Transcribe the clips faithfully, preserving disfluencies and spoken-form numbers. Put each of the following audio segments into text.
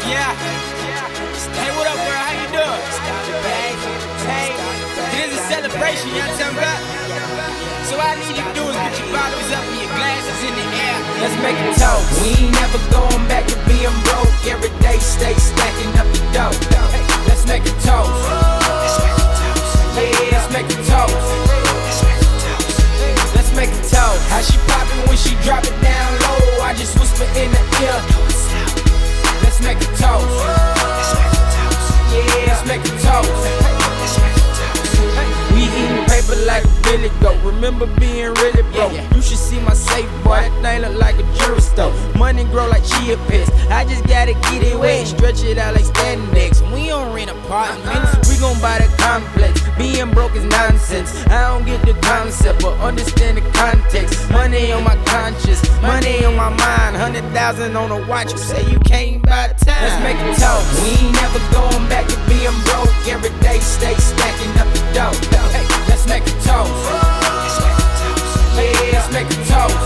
Yeah. Hey, what up, girl? How you doing? Hey, it is a celebration, you know what I'm talking about? So all I need you to do is get your bottles up and your glasses in the air. Let's make a toast. We ain't never going back to being broke. Every day stay stacking up the dough. Hey, let's make a toast. Yeah, let's make a toast. Let's make a toast. How she poppin' when she drop it down low? I just whisper in the ear. Let's make a toast. Yeah, let's make a toast. We eatin' paper like a billy goat. Remember being really broke. You should see my safe, boy. That thing look like a jewelry store. Money grow like chia pets. I just gotta get it wet, stretch it out like spandex. We don't rent apartments, we gon' buy the complex. Being broke is nonsense. I don't get the concept, but understand the context. Money on my conscience, money on my mind. Hundred thousand on a watch. You say you can't buy time. Let's make a toast. We ain't never going back to being broke. Every day stay stacking up the dough. Hey, let's make a toast. Yeah, let's make a toast.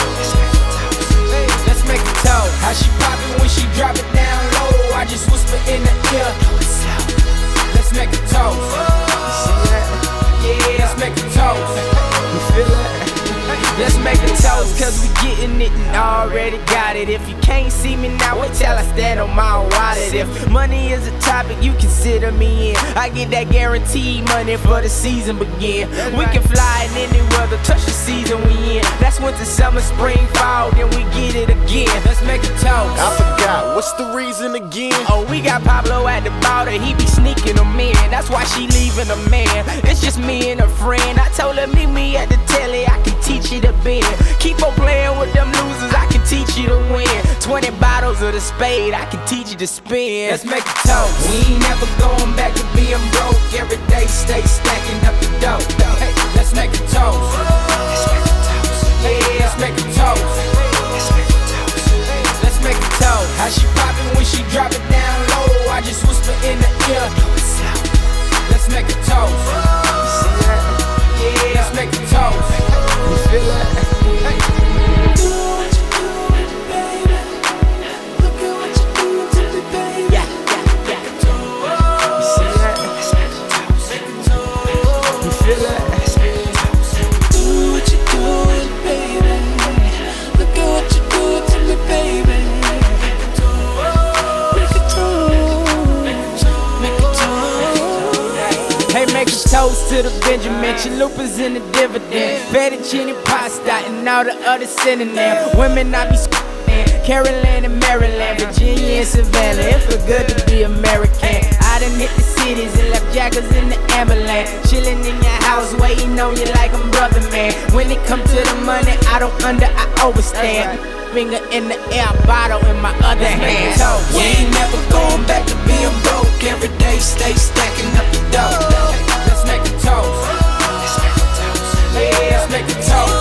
Let's make a toast. How she poppin' when she drop it down low? I just whisper in the ear. Let's make a toast. Yeah, let's make a toast. You feel that? Let's make a toast, cause we getting it and already got it. If you can't see me now, wait till I stand on my wallet. If money is a topic, you consider me in. I get that guaranteed money for the season begin. We can fly in any weather, touch the season we in. That's winter, summer, spring, fall, then we get it again. Let's make a toast. I forgot, what's the reason again? Oh, we got Pablo at the border, he be sneaking them in. That's why she leaving a man. It's just me and a friend. I told her meet me at the telly, I can teach you to bend. Keep on playing with them losers, I can teach you to win. Twenty bottles of the spade, I can teach you to spin. Let's make a toast. We ain't never going back to being broke. Every day stay stacking up the dough. Hey, let's make a toast. Yeah, let's make a toast. Let's make a toast. How she poppin' when she drop it down low? I just whisper in the ear. Let's make a toast. Yeah, let's make a toast. You feel that? Toast to the Benjamin, chalupas in the dividend, fettuccine pasta and all the other synonyms. Women I be s***ing, Carolina and Maryland, Virginia and Savannah. It feel good to be American. I done hit the cities and left jackers in the ambulance. Chillin' in your house, waiting on you like I'm brother man. When it come to the money, I don't under, I overstand. Finger in the air, bottle in my other hand. We ain't never going back to being broke. Every day stay stacking up the dough. Let's make a toast. Yeah, let's make a toast.